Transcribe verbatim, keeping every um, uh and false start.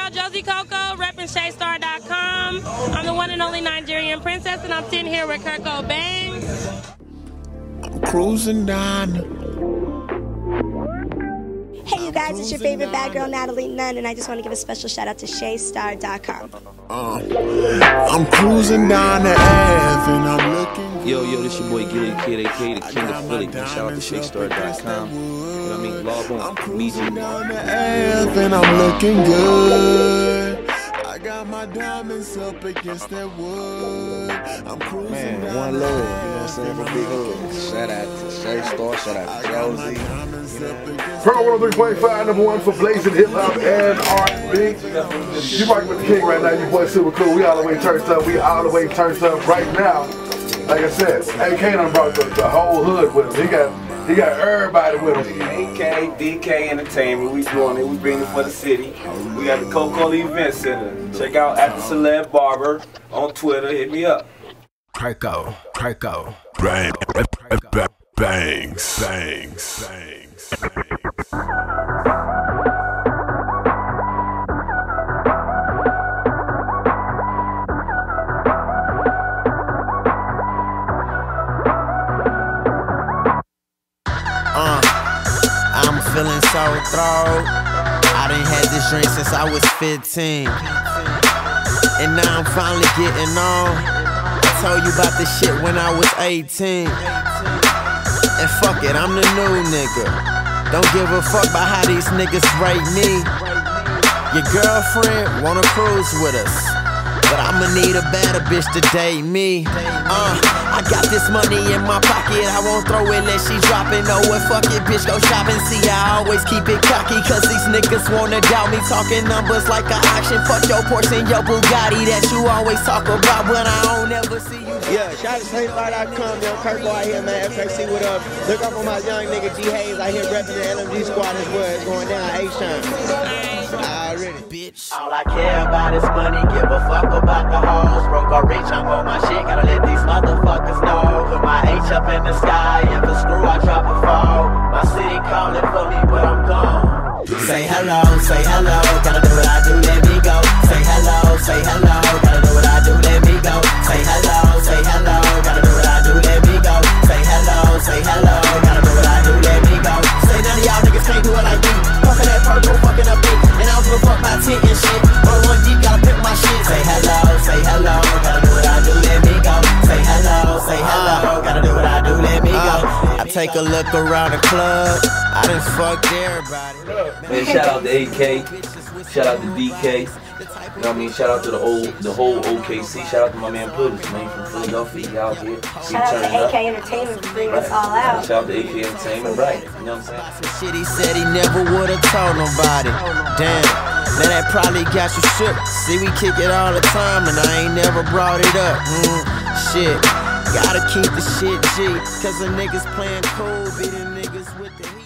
y'all, Josie Coco, repping Shay Star dot com. I'm the one and only Nigerian princess, and I'm sitting here with Kurt Cobain. I'm cruising down. Hey you guys, it's your favorite bad girl Natalie Nunn, and I just want to give a special shout out to Shay Star dot com. Uh, I'm cruising down the Ave and I'm looking good. Yo, yo, this your boy Gilly Kid, A K A the King of Philly. Shout out to Shay Star dot com. You know what I mean? Log on, meet you. I'm down the Ave and I'm looking good. I got my diamonds up against that wood. I'm cruising Man, down one the love, you know what I'm saying, for Big Hood. Shout out to Shay Star, shout out to Josie. Pearl one oh three point five, number one for blazing hip hop and R and B. You rocking with the king right now, your boy Super Cool. We all the way turned up, we all the way turned up right now. Like I said, A K done brought the, the whole hood with him. He got he got everybody with him. A K, D K Entertainment, we doing it, we bringing it for the city. We got the Coco Event Center. Check out at the Celeb Barber on Twitter, hit me up. Coco, Coco. Bang, bangs, bangs, bangs, bangs. Uh, I'm feeling so thrown. I done had this drink since I was fifteen, and now I'm finally getting on. I told you about this shit when I was eighteen, and fuck it, I'm the new nigga. Don't give a fuck about how these niggas rate me. Your girlfriend wanna cruise with us, but I'ma need a better bitch to date me. Uh, I got this money in my pocket, I won't throw it unless she dropping. No, what fuck it, bitch, go shopping. See, I always keep it cocky, cause these niggas wanna doubt me. Talking numbers like an auction. Fuck your Porsche and your Bugatti that you always talk about, but I don't ever see you. Yeah, shout out to Shay Star dot com, young Kurt out here, man. F X C, what up? Look up on my young nigga G Hayes out here repping the L M G squad as well. It's going down H-time. Already, bitch. All I care about is money, give a fuck about the hoes. Broke or rich, I'm on my shit, gotta let these motherfuckers know. Put my H up in the sky, if a screw I drop a fall. My city calling for me, but I'm gone. Say hello, say hello, gotta do what I do, let me go. Say hello, say hello, gotta do what I do, let me go. Say hello, say hello, gotta do what I do, let me go. Say hello, say hello, gotta do what I do, let me go. Say none of y'all niggas can't do it like me. Fucking that purple, fucking up big, and I don't give a fuck about tit and shit. Roll one deep, gotta pick my shit. Say hello, say hello, gotta do what I do, let me go. Say hello, say hello, gotta do what I do, let me go. I take a look around the club, I done fucked everybody. Man, shout out to A K, shout out to D K. You know what I mean? Shout out to the whole, the whole O K C. Shout out to my man Puddles, man, from Philadelphia. He out here. Shout out to A K Entertainment for bringing us all out. Shout out to A K Entertainment, right? You know what I'm saying? The shit he said he never would've told nobody. Damn, now that probably got you shook. See, we kick it all the time, and I ain't never brought it up. Mm, shit, gotta keep the shit G, cause the niggas playing cool, be the niggas with the